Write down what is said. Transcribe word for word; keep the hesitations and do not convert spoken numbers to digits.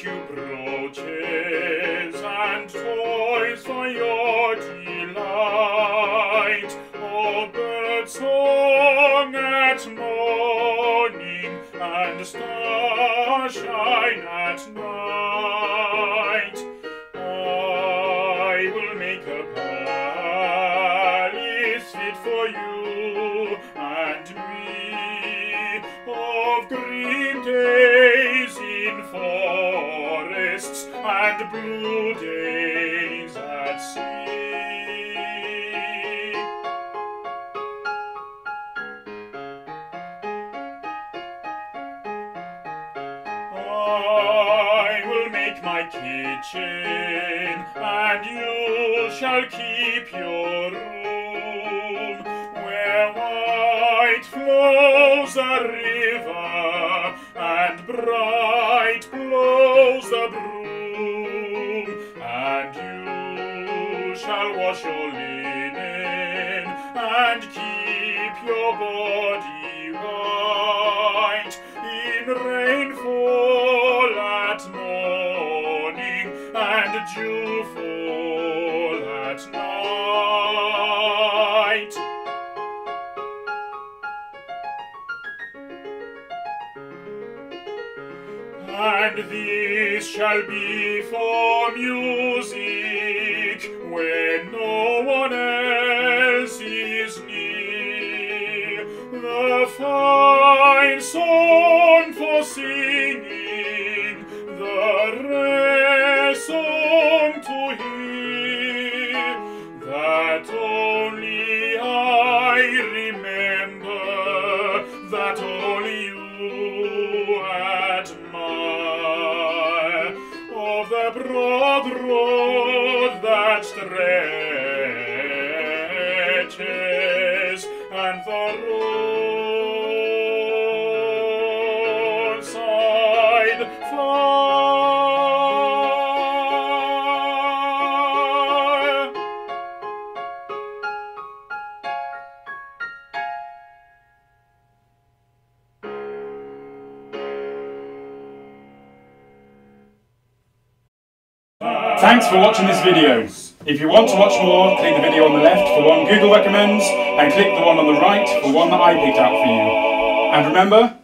make you brooches and toys for your delight. Oh, bird song at morning and starshine at night. I will make a palace fit for you and me, of green days in forests and blue days at sea. I will make my kitchen, and you shall keep your room, where white flows the river and bright blows the broom, and you shall wash your linen and keep your body white in rainfall at morning and dewfall at night. And this shall be for music when no one else is near, the fine song for singing, the rare song to hear, that only I remember, that only you admire, of the broad road that stretches, and the roadside fire. Thanks for watching this video. If you want to watch more, click the video on the left for one Google recommends, and click the one on the right for one that I picked out for you. And remember,